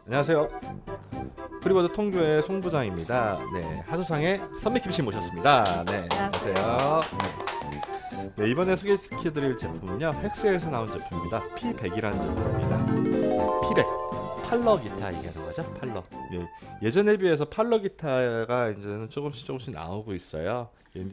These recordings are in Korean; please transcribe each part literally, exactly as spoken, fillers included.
안녕하세요. 프리버드 통교의 송 부장입니다. 네, 하수상의 선미킴 씨 모셨습니다. 네, 안녕하세요. 네. 네, 이번에 소개시켜드릴 제품은요, 헥스에서 나온 제품입니다. 피 백이라는 제품입니다. 피 백. 팔러 기타 얘기하는 거죠? 팔러. 예, 예전에 비해서 팔러 기타가 이제는 조금씩 조금씩 나오고 있어요.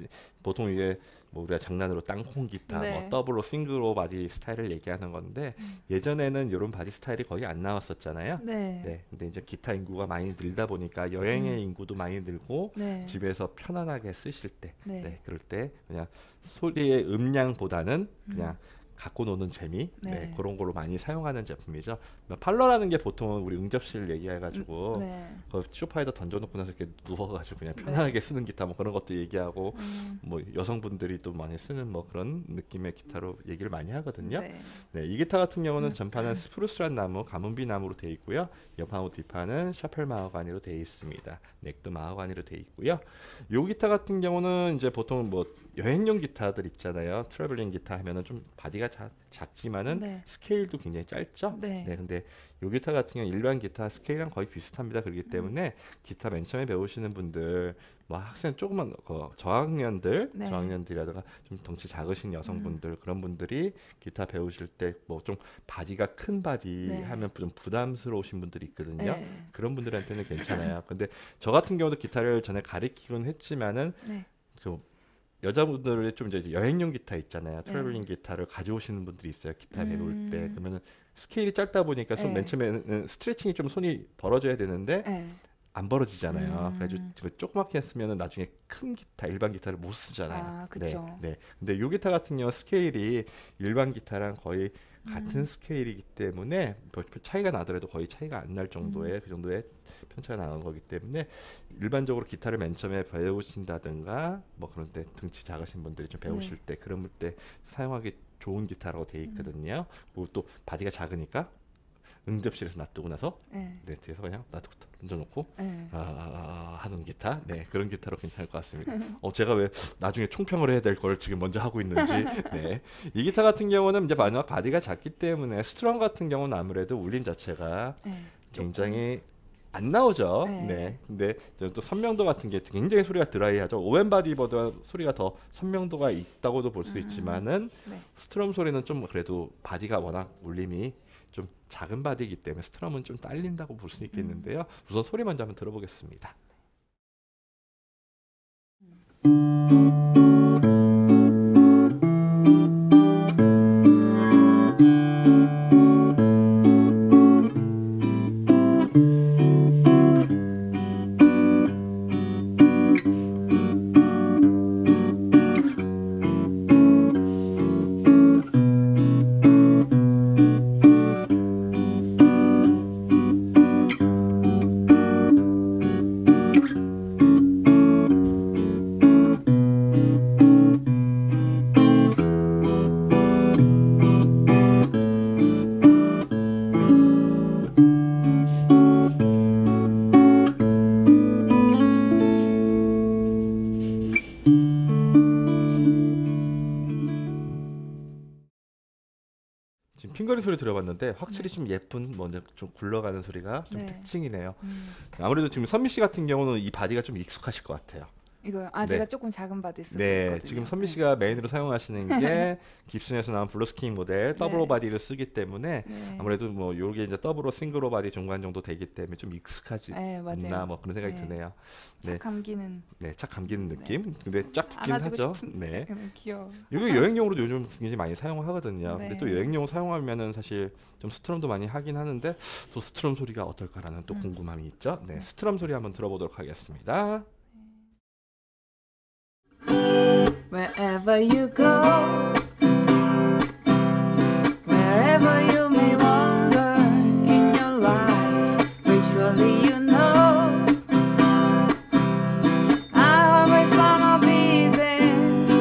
보통 이게 뭐 우리가 장난으로 땅콩 기타, 네. 뭐 더블로 싱글로 바디 스타일을 얘기하는 건데 음. 예전에는 이런 바디 스타일이 거의 안 나왔었잖아요. 네. 네. 근데 이제 기타 인구가 많이 늘다 보니까 여행의 음. 인구도 많이 늘고 네. 집에서 편안하게 쓰실 때, 네. 네, 그럴 때 그냥 소리의 음량보다는 그냥 음. 갖고 노는 재미, 네. 네, 그런 걸로 많이 사용하는 제품이죠. 팔러라는 게 보통 우리 응접실 얘기해가지고 네. 그 소파에다 던져놓고 나서 이렇게 누워가지고 그냥 편안하게 네. 쓰는 기타 뭐 그런 것도 얘기하고 음. 뭐 여성분들이 또 많이 쓰는 뭐 그런 느낌의 기타로 얘기를 많이 하거든요. 네, 네, 이 기타 같은 경우는 전판은 스프루스란 나무, 가문비 나무로 되어 있고요. 옆하고 뒷판은 샤펠 마호가니로 되어 있습니다. 넥도 마호가니로 되어 있고요. 이 기타 같은 경우는 이제 보통 뭐 여행용 기타들 있잖아요. 트래블링 기타 하면은 좀 바디가 자, 작지만은 네. 스케일도 굉장히 짧죠. 네. 네, 근데 요 기타 같은 경우 일반 기타 스케일이랑 거의 비슷합니다. 그렇기 때문에 음. 기타 맨 처음에 배우시는 분들, 뭐 학생 조금만 어, 저학년들, 네. 저학년들이라든가 좀 덩치 작으신 여성분들 음. 그런 분들이 기타 배우실 때 뭐 좀 바디가 큰 바디 네. 하면 좀 부담스러우신 분들이 있거든요. 네. 그런 분들한테는 괜찮아요. 근데 저 같은 경우도 기타를 전에 가르치곤 했지만은 네. 좀 여자분들의 좀 이제 여행용 기타 있잖아요. 트래블링 네. 기타를 가져오시는 분들이 있어요. 기타 음. 배울 때. 그러면은 스케일이 짧다 보니까 손 맨 처음에는 스트레칭이 좀 손이 벌어져야 되는데 네. 안 벌어지잖아요. 음. 그래가지고 조그맣게 했으면은 나중에 큰 기타, 일반 기타를 못 쓰잖아요. 아, 그쵸. 네, 네. 근데 요 기타 같은 경우 스케일이 일반 기타랑 거의 같은 음. 스케일이기 때문에 차이가 나더라도 거의 차이가 안 날 정도의 음. 그 정도의 편차가 나는 거기 때문에 일반적으로 기타를 맨 처음에 배우신다든가 뭐 그런데 등치 작으신 분들이 좀 배우실 네. 때 그런 때 사용하기 좋은 기타라고 되어 있거든요. 음. 그리고 또 바디가 작으니까 응접실에서 놔두고 나서 네, 네 뒤에서 그냥 놔두고 던져놓고 네. 아, 하는 기타, 네 그런 기타로 괜찮을 것 같습니다. 어 제가 왜 나중에 총평을 해야 될 걸 지금 먼저 하고 있는지. 네, 이 기타 같은 경우는 이제 마지막 바디가 작기 때문에 스트럼 같은 경우는 아무래도 울림 자체가 네. 굉장히 안 나오죠. 네. 네. 근데 또 선명도 같은 게 굉장히 소리가 드라이하죠. 오엠 바디보다 소리가 더 선명도가 있다고도 볼 수 음. 있지만은 네. 스트럼 소리는 좀 그래도 바디가 워낙 울림이 좀 작은 바디이기 때문에 스트럼은 좀 딸린다고 볼 수 있겠는데요. 우선 소리 먼저 한번 들어보겠습니다. 지금 핑거리 소리 들어봤는데 확실히 네. 좀 예쁜 먼저 좀 굴러가는 소리가 좀 네. 특징이네요. 음. 아무래도 지금 선미 씨 같은 경우는 이 바디가 좀 익숙하실 것 같아요. 이거요? 아, 네. 제가 조금 작은 바디 쓰고 네, 있거든요. 지금 선미 씨가 네. 메인으로 사용하시는 게 깁슨에서 나온 블루스킹 모델 더블 오 네. 바디를 쓰기 때문에 네. 아무래도 뭐 요게 이제 더블 오 싱글 오 바디 중간 정도 되기 때문에 좀 익숙하지 네, 않나 뭐 그런 생각이 네. 드네요. 네. 착 감기는. 네, 착 감기는 느낌. 네. 근데 쫙 붙긴 하죠. 네. 귀여워. 이거 여행용으로도 요즘 굉장히 많이 사용하거든요. 네. 근데 또 여행용 사용하면은 사실 좀 스트럼도 많이 하긴 하는데 또 스트럼 소리가 어떨까라는 또 음. 궁금함이 있죠. 네, 스트럼 소리 한번 들어보도록 하겠습니다. Wherever you go, wherever you may wander in your life, virtually you know, I always wanna be there,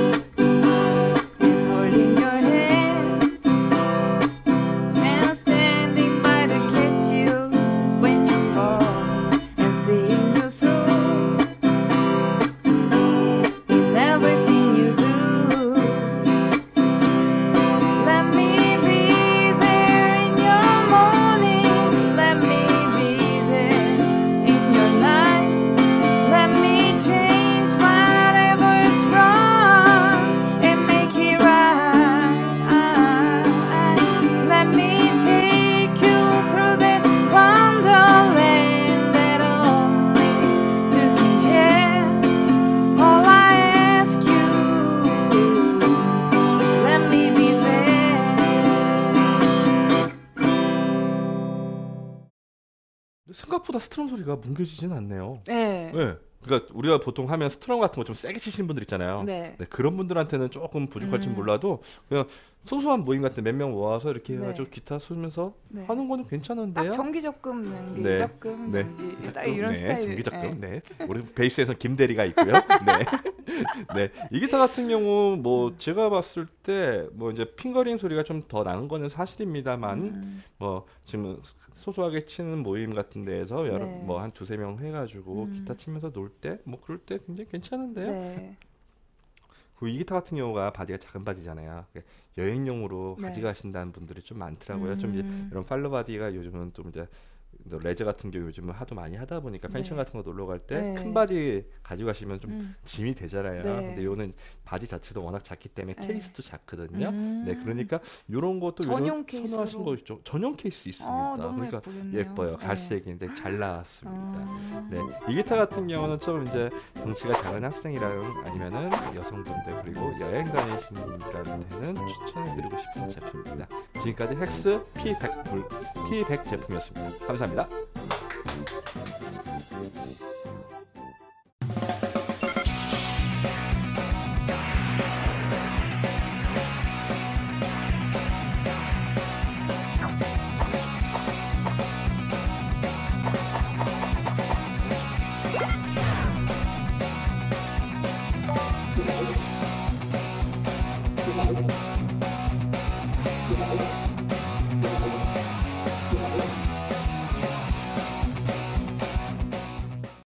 and holding your hand, and standing by to catch you when you fall, and seeing you through, in everything you do. 치는 소리가 뭉개지진 않네요. 네. 네. 그러니까 우리가 보통 하면 스트럼 같은 거 좀 세게 치시는 분들 있잖아요. 네. 네, 그런 분들한테는 조금 부족할지 음. 몰라도 그냥 소소한 모임 같은 몇 명 모아서 이렇게 네. 해가지고 기타 쏘면서 네. 하는 거는 괜찮은데요. 딱 전기 적금, 연기 네. 적금, 네. 연기 딱 이런 네, 스타일. 전기 적금. 네. 우리 베이스에서 김대리가 있고요. 네. 네. 이 기타 같은 경우 뭐 제가 봤을 때 뭐 이제 핑거링 소리가 좀 더 나는 거는 사실입니다만 음. 뭐 지금 소소하게 치는 모임 같은 데에서 여러 네. 뭐 한 두세 명 해가지고 음. 기타 치면서 놀 때 뭐 그럴 때 굉장히 괜찮은데요. 네. 그리고 이 기타 같은 경우가 바디가 작은 바디잖아요. 여행용으로 네. 가져가신다는 분들이 좀 많더라고요. 좀 이제 음. 이런 팔로 바디가 요즘은 좀 이제 레저 같은 경우 요즘은 하도 많이 하다 보니까 펜션 네. 같은 거 놀러 갈 때 네. 큰 바디 가져가시면 좀 음. 짐이 되잖아요. 네. 근데 요는 바디 자체도 워낙 작기 때문에 네. 케이스도 작거든요. 음. 네, 그러니까 요런 것도 전용 요런 케이스로? 선호하신 거 있죠. 전용 케이스 있습니다. 아, 너무 그러니까 예쁘겠네요. 예뻐요. 네. 갈색인데 잘 나왔습니다. 아. 네, 이 기타 같은 경우는 좀 이제 덩치가 작은 학생이랑 아니면은 여성분들 그리고 여행 다니시는 분들한테는 추천해드리고 싶은 제품입니다. 지금까지 헥스 피 백 피 백 제품이었습니다. 감사합니다.